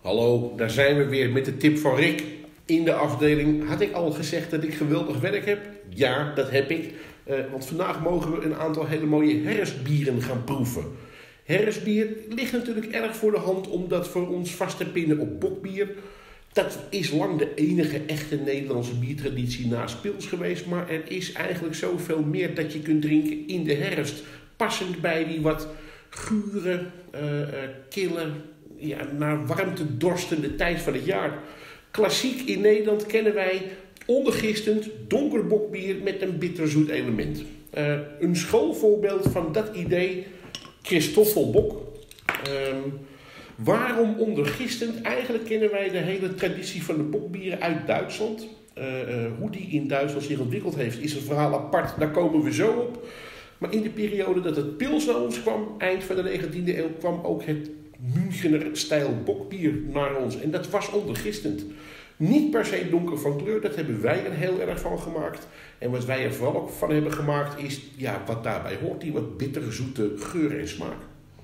Hallo, daar zijn we weer met de tip van Rick. In de afdeling had ik al gezegd dat ik geweldig werk heb. Ja, dat heb ik. Want vandaag mogen we een aantal hele mooie herfstbieren gaan proeven. Herfstbier ligt natuurlijk erg voor de hand, omdat voor ons vast te pinnen op bokbier. Dat is lang de enige echte Nederlandse biertraditie naast pils geweest. Maar er is eigenlijk zoveel meer dat je kunt drinken in de herfst. Passend bij die wat gure, kille, naar warmte dorstende tijd van het jaar. Klassiek in Nederland kennen wij ondergistend donker bokbier met een bitterzoet element. Een schoolvoorbeeld van dat idee, Christoffel Bock. Waarom ondergistend? Eigenlijk kennen wij de hele traditie van de bokbieren uit Duitsland. Hoe die in Duitsland zich ontwikkeld heeft is een verhaal apart, daar komen we zo op. Maar in de periode dat het pils naar ons kwam, eind van de 19e eeuw, kwam ook het Münchener stijl bokbier naar ons. En dat was ondergistend. Niet per se donker van kleur, dat hebben wij er heel erg van gemaakt. En wat wij er vooral ook van hebben gemaakt is, wat daarbij hoort, die wat bittere, zoete geur en smaak.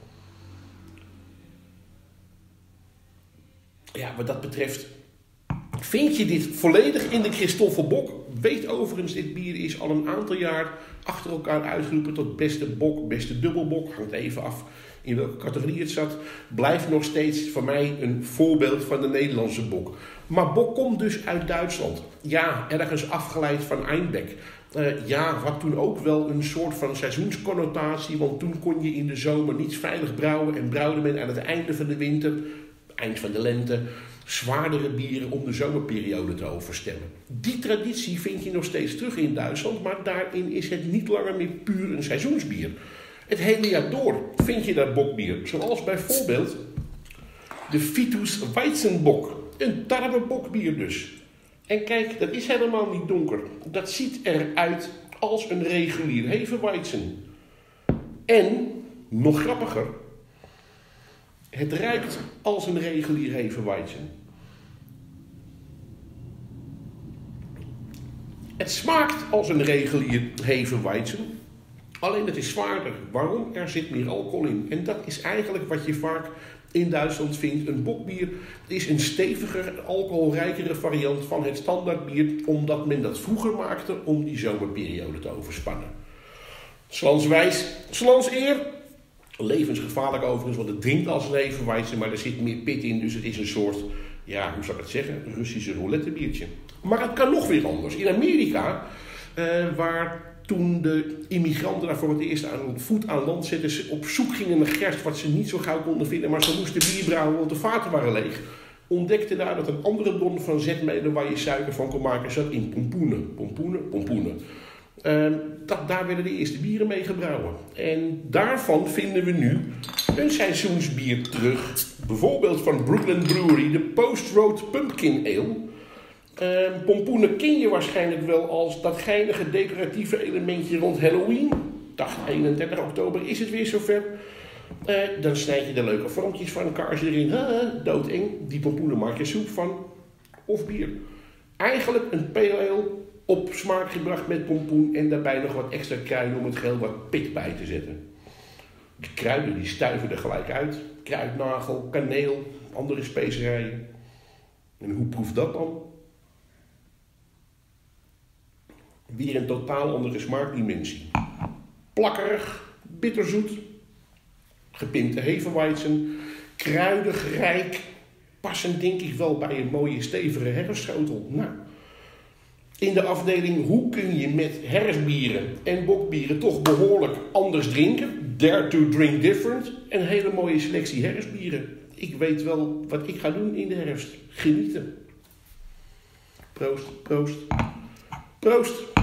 Ja, wat dat betreft vind je dit volledig in de Christoffel Bock. Weet overigens, dit bier is al een aantal jaar achter elkaar uitgeroepen tot beste bok, beste dubbelbok. Hangt even af in welke categorie het zat. Blijft nog steeds voor mij een voorbeeld van de Nederlandse bok. Maar bok komt dus uit Duitsland. Ja, ergens afgeleid van Einbeck. Had toen ook wel een soort van seizoensconnotatie. Want toen kon je in de zomer niet veilig brouwen. En brouwde men aan het einde van de winter, eind van de lente, zwaardere bieren om de zomerperiode te overstemmen. Die traditie vind je nog steeds terug in Duitsland, maar daarin is het niet langer meer puur een seizoensbier. Het hele jaar door vind je daar bokbier, zoals bijvoorbeeld de Vitus Weizenbock, een tarwebokbier dus. En kijk, dat is helemaal niet donker. Dat ziet eruit als een regulier Hefeweizen. En, nog grappiger, het ruikt als een regulier Hefeweizen. Het smaakt als een regulier Hefeweizen. Alleen het is zwaarder. Waarom? Er zit meer alcohol in. En dat is eigenlijk wat je vaak in Duitsland vindt. Een bokbier is een steviger, alcoholrijkere variant van het standaardbier, omdat men dat vroeger maakte om die zomerperiode te overspannen. Slanswijs, slans eer. Levensgevaarlijk overigens, want het drinkt als een Hefeweizen, maar er zit meer pit in, dus het is een soort, hoe zou ik het zeggen, Russische roulettebiertje. Maar het kan nog weer anders. In Amerika, waar toen de immigranten daar voor het eerst voet aan land zetten, ze op zoek gingen naar gerst, wat ze niet zo gauw konden vinden, maar ze moesten bier brouwen, want de vaten waren leeg, ontdekten daar dat een andere bron van zetmelen waar je suiker van kon maken zat in pompoenen. Daar werden de eerste bieren mee gebrouwen. En daarvan vinden we nu een seizoensbier terug. Bijvoorbeeld van Brooklyn Brewery, de Post Road Pumpkin Ale. Pompoenen ken je waarschijnlijk wel als dat geinige decoratieve elementje rond Halloween. 31 oktober is het weer zover. Dan snijd je de leuke vormpjes van, kaarsje erin. Doodeng. Die pompoenen maak je soep van. Of bier. Eigenlijk een pale ale op smaak gebracht met pompoen en daarbij nog wat extra kruiden om het geheel wat pit bij te zetten. De kruiden die stuiven er gelijk uit. Kruidnagel, kaneel, andere specerijen. En hoe proeft dat dan? Weer een totaal andere smaakdimensie. Plakkerig, bitterzoet, gepimpte Hefeweizen, kruidig, rijk, passend denk ik wel bij een mooie stevige herfstschotel. In de afdeling hoe kun je met herfstbieren en bokbieren toch behoorlijk anders drinken. Dare to drink different. Een hele mooie selectie herfstbieren. Ik weet wel wat ik ga doen in de herfst. Genieten. Proost, proost, proost.